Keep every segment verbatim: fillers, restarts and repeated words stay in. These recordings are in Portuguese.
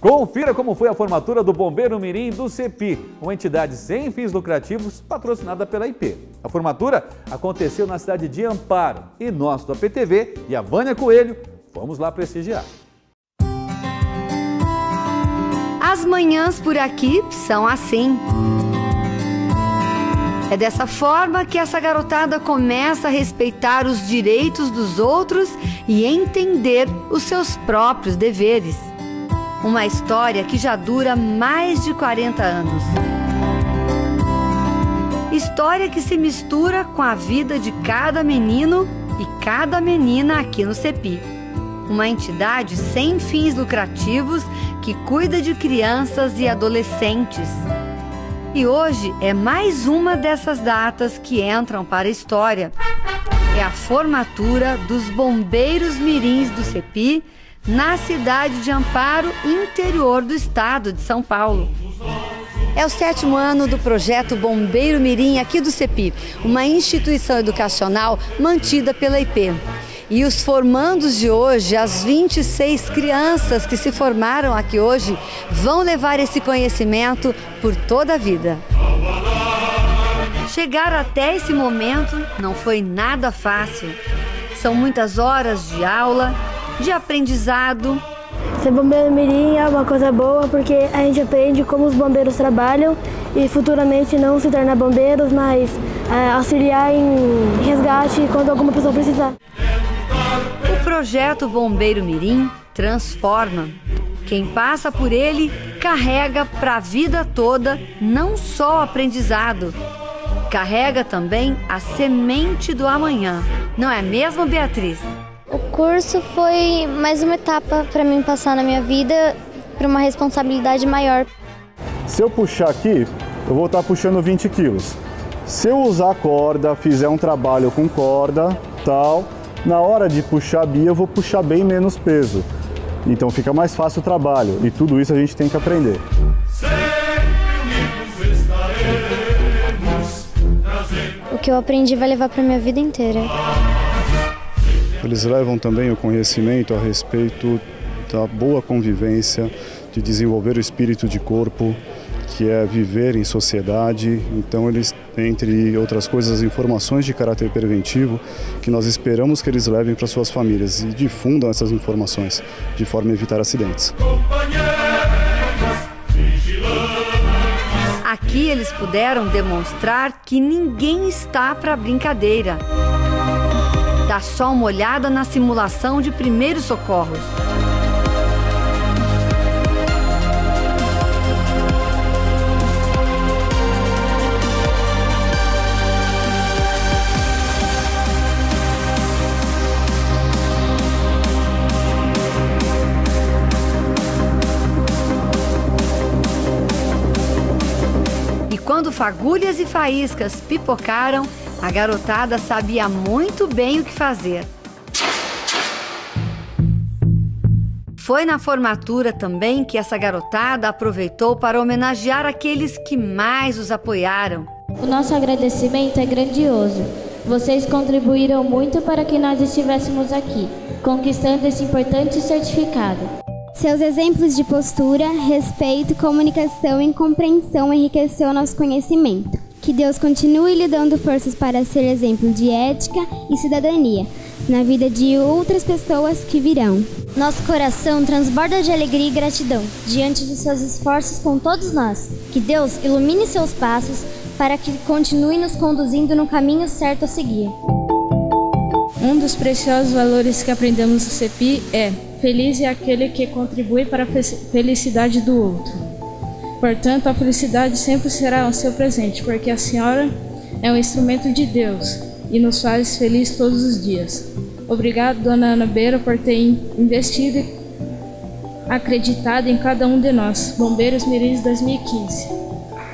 Confira como foi a formatura do Bombeiro Mirim do CEPI, uma entidade sem fins lucrativos patrocinada pela I P. A formatura aconteceu na cidade de Amparo e nós do A P T V e a Vânia Coelho fomos lá prestigiar. As manhãs por aqui são assim. É dessa forma que essa garotada começa a respeitar os direitos dos outros e entender os seus próprios deveres. Uma história que já dura mais de quarenta anos. História que se mistura com a vida de cada menino e cada menina aqui no CEPI. Uma entidade sem fins lucrativos que cuida de crianças e adolescentes. E hoje é mais uma dessas datas que entram para a história. É a formatura dos Bombeiros Mirins do CEPI na cidade de Amparo, interior do estado de São Paulo. É o sétimo ano do projeto Bombeiro Mirim aqui do CEPI, uma instituição educacional mantida pela I P. E os formandos de hoje, as vinte e seis crianças que se formaram aqui hoje, vão levar esse conhecimento por toda a vida. Chegar até esse momento não foi nada fácil. São muitas horas de aula, de aprendizado. Ser bombeiro mirim é uma coisa boa porque a gente aprende como os bombeiros trabalham e futuramente não se tornar bombeiros, mas é, auxiliar em resgate quando alguma pessoa precisar. O projeto Bombeiro Mirim transforma. Quem passa por ele carrega para a vida toda não só o aprendizado, carrega também a semente do amanhã. Não é mesmo, Beatriz? O curso foi mais uma etapa para mim passar na minha vida para uma responsabilidade maior. Se eu puxar aqui, eu vou estar puxando vinte quilos. Se eu usar corda, fizer um trabalho com corda, tal, na hora de puxar a bia eu vou puxar bem menos peso. Então fica mais fácil o trabalho e tudo isso a gente tem que aprender. O que eu aprendi vai levar para minha vida inteira. Eles levam também o conhecimento a respeito da boa convivência, de desenvolver o espírito de corpo, que é viver em sociedade. Então eles, entre outras coisas, informações de caráter preventivo que nós esperamos que eles levem para suas famílias e difundam essas informações, de forma a evitar acidentes. Aqui eles puderam demonstrar que ninguém está para brincadeira. Dá só uma olhada na simulação de primeiros socorros. E quando fagulhas e faíscas pipocaram, a garotada sabia muito bem o que fazer. Foi na formatura também que essa garotada aproveitou para homenagear aqueles que mais os apoiaram. O nosso agradecimento é grandioso. Vocês contribuíram muito para que nós estivéssemos aqui, conquistando esse importante certificado. Seus exemplos de postura, respeito, comunicação e compreensão enriqueceu nosso conhecimento. Que Deus continue lhe dando forças para ser exemplo de ética e cidadania na vida de outras pessoas que virão. Nosso coração transborda de alegria e gratidão diante de seus esforços com todos nós. Que Deus ilumine seus passos para que continue nos conduzindo no caminho certo a seguir. Um dos preciosos valores que aprendemos no CEPI é: feliz é aquele que contribui para a felicidade do outro. Portanto, a felicidade sempre será o seu presente, porque a senhora é um instrumento de Deus e nos faz felizes todos os dias. Obrigado, dona Ana Beira, por ter investido e acreditado em cada um de nós. Bombeiros Mirins dois mil e quinze.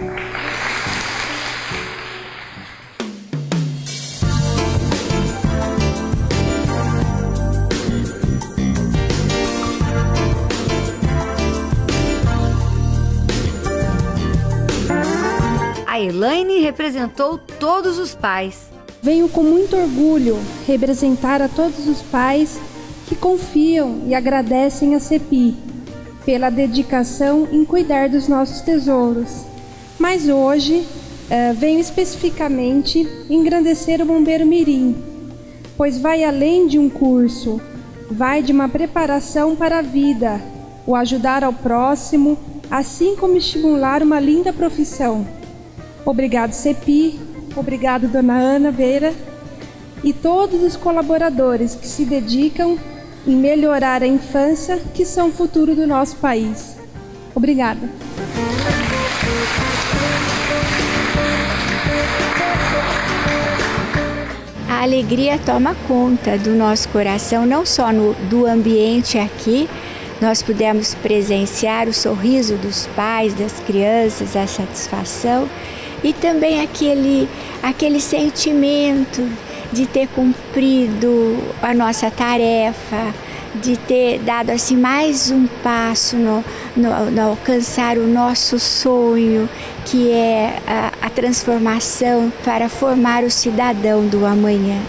A Elaine representou todos os pais. Venho com muito orgulho representar a todos os pais que confiam e agradecem a CEPI. pela dedicação em cuidar dos nossos tesouros. Mas hoje uh, venho especificamente engrandecer o Bombeiro Mirim, pois vai além de um curso, vai de uma preparação para a vida, o ajudar ao próximo, assim como estimular uma linda profissão. Obrigado, CEPI, obrigado, dona Ana Beira, e todos os colaboradores que se dedicam em melhorar a infância, que são o futuro do nosso país. Obrigada. A alegria toma conta do nosso coração, não só no, do ambiente aqui. Nós pudemos presenciar o sorriso dos pais, das crianças, a satisfação e também aquele, aquele sentimento de ter cumprido a nossa tarefa, de ter dado assim mais um passo no, no, no alcançar o nosso sonho, que é a, a transformação para formar o cidadão do amanhã.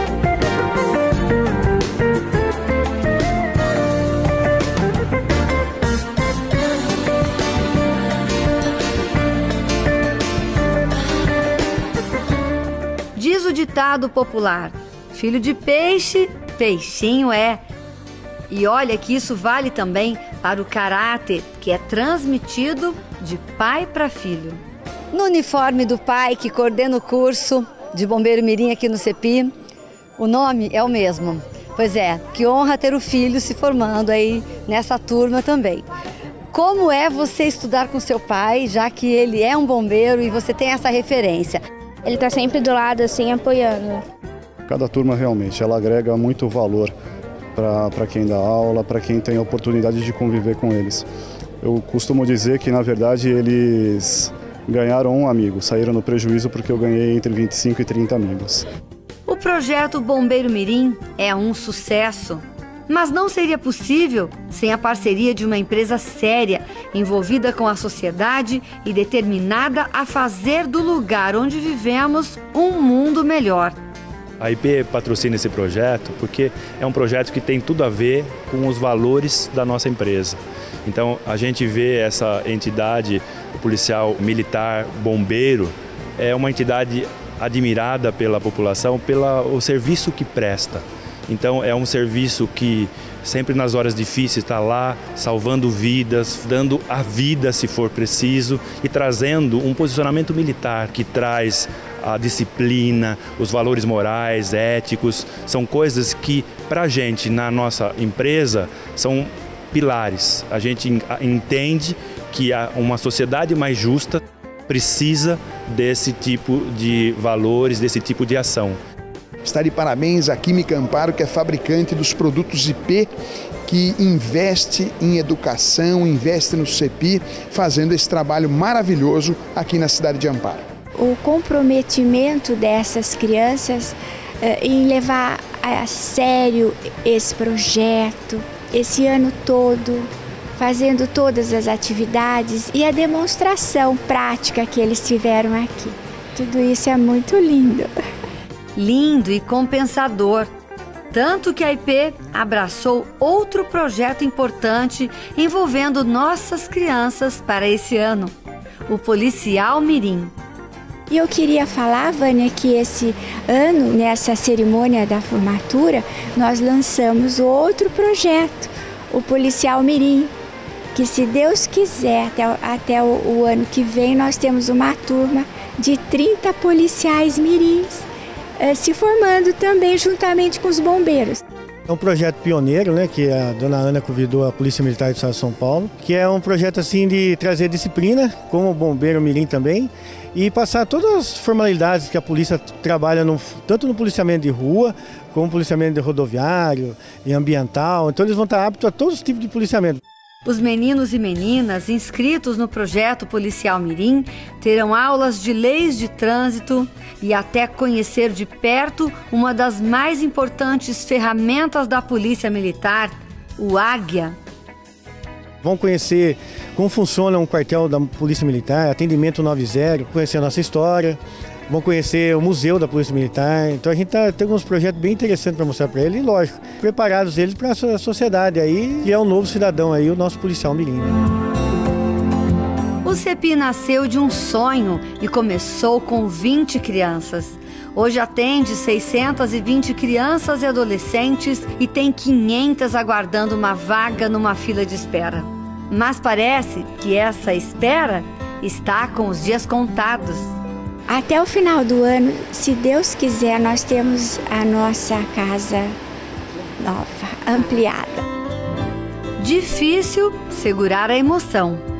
Diz o ditado popular: filho de peixe, peixinho é. E olha que isso vale também para o caráter que é transmitido de pai para filho. No uniforme do pai que coordena o curso de Bombeiro Mirim aqui no CEPI, o nome é o mesmo. Pois é, que honra ter o filho se formando aí nessa turma também. Como é você estudar com seu pai, já que ele é um bombeiro e você tem essa referência? Ele está sempre do lado, assim, apoiando. Cada turma realmente, ela agrega muito valor para quem dá aula, para quem tem a oportunidade de conviver com eles. Eu costumo dizer que, na verdade, eles ganharam um amigo, saíram no prejuízo porque eu ganhei entre vinte e cinco e trinta amigos. O projeto Bombeiro Mirim é um sucesso, mas não seria possível sem a parceria de uma empresa séria, envolvida com a sociedade e determinada a fazer do lugar onde vivemos um mundo melhor. A I P patrocina esse projeto porque é um projeto que tem tudo a ver com os valores da nossa empresa. Então, a gente vê essa entidade policial, militar, bombeiro, é uma entidade admirada pela população, pelo serviço que presta. Então, é um serviço que sempre nas horas difíceis está lá, salvando vidas, dando a vida se for preciso e trazendo um posicionamento militar que traz a disciplina, os valores morais, éticos, são coisas que para a gente na nossa empresa são pilares. A gente entende que uma sociedade mais justa precisa desse tipo de valores, desse tipo de ação. Está de parabéns a Química Amparo, que é fabricante dos produtos I P, que investe em educação, investe no CEPI, fazendo esse trabalho maravilhoso aqui na cidade de Amparo. O comprometimento dessas crianças eh, em levar a sério esse projeto, esse ano todo, fazendo todas as atividades e a demonstração prática que eles tiveram aqui. Tudo isso é muito lindo. Lindo e compensador. Tanto que a I P abraçou outro projeto importante envolvendo nossas crianças para esse ano, o Policial Mirim. E eu queria falar, Vânia, que esse ano, nessa cerimônia da formatura, nós lançamos outro projeto, o Policial Mirim, que se Deus quiser, até, até o, o ano que vem, nós temos uma turma de trinta policiais mirins, eh, se formando também juntamente com os bombeiros. É um projeto pioneiro, né, que a dona Ana convidou a Polícia Militar do Estado de São Paulo, que é um projeto assim de trazer disciplina, como o Bombeiro Mirim também, e passar todas as formalidades que a polícia trabalha, no, tanto no policiamento de rua, como no policiamento de rodoviário e ambiental. Então eles vão estar aptos a todos os tipos de policiamento. Os meninos e meninas inscritos no projeto Policial Mirim terão aulas de leis de trânsito e até conhecer de perto uma das mais importantes ferramentas da Polícia Militar, o Águia. Vão conhecer como funciona um quartel da Polícia Militar, atendimento noventa, conhecer a nossa história, vão conhecer o museu da Polícia Militar. Então a gente tá, tem alguns projetos bem interessantes para mostrar para eles e, lógico, preparados eles para a sociedade aí, que é um novo cidadão aí, o nosso policial mirim. O CEPI nasceu de um sonho e começou com vinte crianças. Hoje atende seiscentas e vinte crianças e adolescentes e tem quinhentas aguardando uma vaga numa fila de espera. Mas parece que essa espera está com os dias contados. Até o final do ano, se Deus quiser, nós temos a nossa casa nova, ampliada. Difícil segurar a emoção.